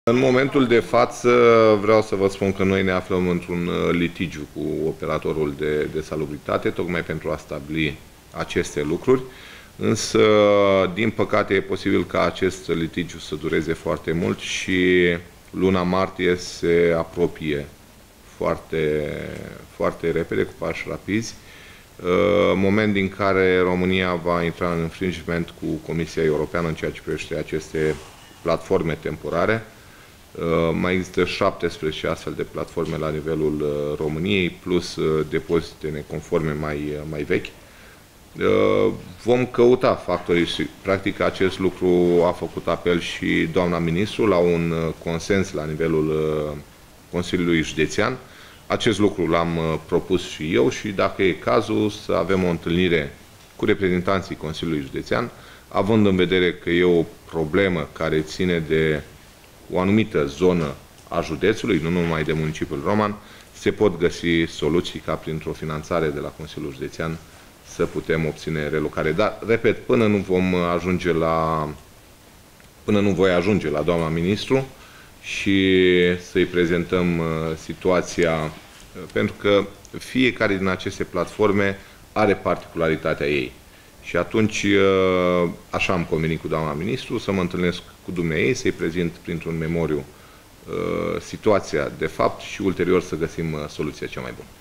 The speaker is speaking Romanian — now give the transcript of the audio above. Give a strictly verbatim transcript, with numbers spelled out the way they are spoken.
În momentul de față vreau să vă spun că noi ne aflăm într-un litigiu cu operatorul de, de salubritate, tocmai pentru a stabili aceste lucruri, însă, din păcate, e posibil ca acest litigiu să dureze foarte mult și luna martie se apropie foarte, foarte repede, cu pași rapizi, moment din care România va intra în infringement cu Comisia Europeană în ceea ce privește aceste platforme temporare. Mai există șaptesprezece astfel de platforme la nivelul României, plus depozite neconforme mai, mai vechi. Vom căuta factorii și, practic, acest lucru a făcut apel și doamna ministru la un consens la nivelul Consiliului Județean. Acest lucru l-am propus și eu și, dacă e cazul, să avem o întâlnire cu reprezentanții Consiliului Județean, având în vedere că e o problemă care ține de o anumită zonă a județului, nu numai de municipiul Roman, se pot găsi soluții ca printr-o finanțare de la Consiliul Județean să putem obține relocare. Dar, repet, până nu vom ajunge la, până nu voi ajunge la doamna ministru și să-i prezentăm uh, situația, uh, pentru că fiecare din aceste platforme are particularitatea ei. Și atunci, uh, așa am convenit cu doamna ministru, să mă întâlnesc cu dumneaei, să-i prezint printr-un memoriu uh, situația de fapt și ulterior să găsim uh, soluția cea mai bună.